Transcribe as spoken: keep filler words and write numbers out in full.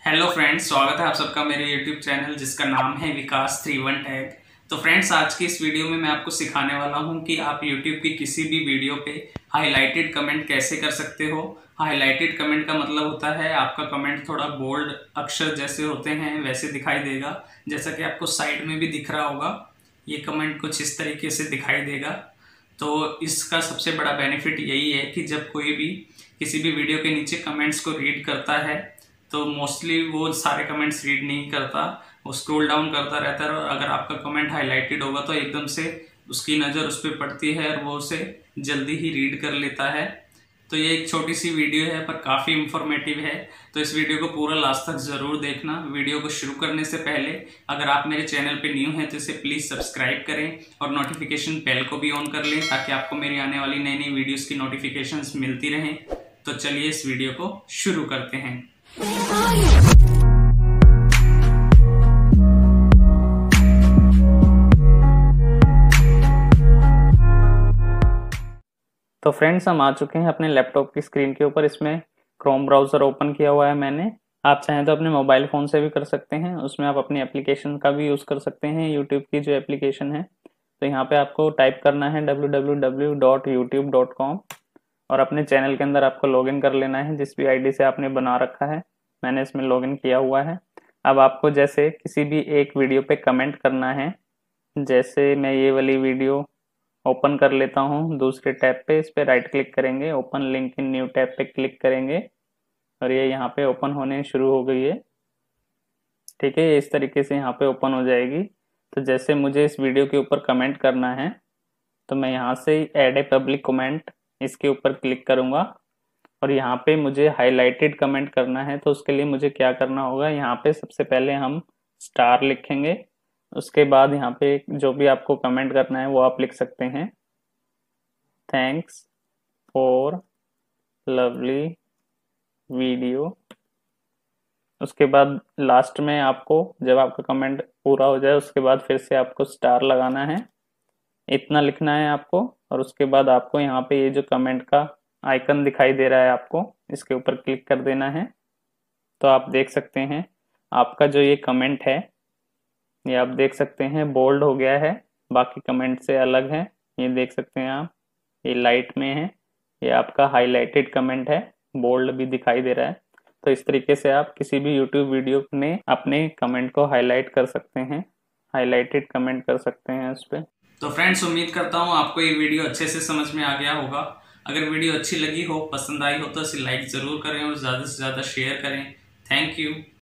Hello friends, स्वागत है आप सबका मेरे यूट्यूब चैनल जिसका नाम है विकास थ्री वन टैग। तो फ्रेंड्स, आज की इस वीडियो में मैं आपको सिखाने वाला हूं कि आप यूट्यूब की किसी भी वीडियो पे हाईलाइटेड कमेंट कैसे कर सकते हो। हाईलाइटेड कमेंट का मतलब होता है आपका कमेंट थोड़ा बोल्ड अक्षर जैसे होते हैं वैसे दिखाई देगा, जैसा कि आपको साइड में भी दिख रहा होगा। ये कमेंट कुछ इस तरीके से दिखाई देगा। तो इसका सबसे बड़ा बेनिफिट यही है कि जब कोई भी किसी भी वीडियो के नीचे कमेंट्स को रीड करता है तो मोस्टली वो सारे कमेंट्स रीड नहीं करता, वो स्क्रॉल डाउन करता रहता है। और अगर आपका कमेंट हाईलाइटेड होगा तो एकदम से उसकी नज़र उस पर पड़ती है और वो उसे जल्दी ही रीड कर लेता है। तो ये एक छोटी सी वीडियो है पर काफ़ी इंफॉर्मेटिव है, तो इस वीडियो को पूरा लास्ट तक ज़रूर देखना। वीडियो को शुरू करने से पहले अगर आप मेरे चैनल पे न्यू हैं तो इसे प्लीज़ सब्सक्राइब करें और नोटिफिकेशन बेल को भी ऑन कर लें ताकि आपको मेरी आने वाली नई नई वीडियोस की नोटिफिकेशंस मिलती रहें। तो चलिए इस वीडियो को शुरू करते हैं। तो फ्रेंड्स, हम आ चुके हैं अपने लैपटॉप की स्क्रीन के ऊपर। इसमें क्रोम ब्राउज़र ओपन किया हुआ है मैंने। आप चाहें तो अपने मोबाइल फ़ोन से भी कर सकते हैं, उसमें आप अपनी एप्लीकेशन का भी यूज़ कर सकते हैं, यूट्यूब की जो एप्लीकेशन है। तो यहाँ पे आपको टाइप करना है W W W dot YouTube dot com और अपने चैनल के अंदर आपको लॉगिन कर लेना है जिस भी आईडी से आपने बना रखा है। मैंने इसमें लॉगिन किया हुआ है। अब आपको जैसे किसी भी एक वीडियो पे कमेंट करना है, जैसे मैं ये वाली वीडियो ओपन कर लेता हूँ दूसरे टैब पे, इस पे राइट क्लिक करेंगे, open link in new tab पे क्लिक करेंगे और ये यहाँ पे ओपन होने शुरू हो गई है। ठीक है, ये इस तरीके से यहाँ पे ओपन हो जाएगी। तो जैसे मुझे इस वीडियो के ऊपर कमेंट करना है तो मैं यहाँ से ऐड ए पब्लिक कमेंट इसके ऊपर क्लिक करूँगा और यहाँ पे मुझे हाईलाइटेड कमेंट करना है। तो उसके लिए मुझे क्या करना होगा, यहाँ पे सबसे पहले हम स्टार लिखेंगे, उसके बाद यहाँ पे जो भी आपको कमेंट करना है वो आप लिख सकते हैं। Thanks for lovely video. उसके बाद लास्ट में आपको जब आपका कमेंट पूरा हो जाए उसके बाद फिर से आपको स्टार लगाना है, इतना लिखना है आपको। और उसके बाद आपको यहाँ पे ये जो कमेंट का आइकन दिखाई दे रहा है आपको इसके ऊपर क्लिक कर देना है। तो आप देख सकते हैं आपका जो ये कमेंट है ये आप देख सकते हैं बोल्ड हो गया है, बाकी कमेंट से अलग है। ये देख सकते हैं आप, ये लाइट में है, ये आपका हाईलाइटेड कमेंट है, बोल्ड भी दिखाई दे रहा है। तो इस तरीके से आप किसी भी यूट्यूब वीडियो में अपने कमेंट को हाईलाइट कर सकते हैं, हाईलाइटेड कमेंट कर सकते हैं उस पर। तो फ्रेंड्स, उम्मीद करता हूँ आपको ये वीडियो अच्छे से समझ में आ गया होगा। अगर वीडियो अच्छी लगी हो, पसंद आई हो तो इसे लाइक ज़रूर करें और ज़्यादा से ज़्यादा शेयर करें। Thank you.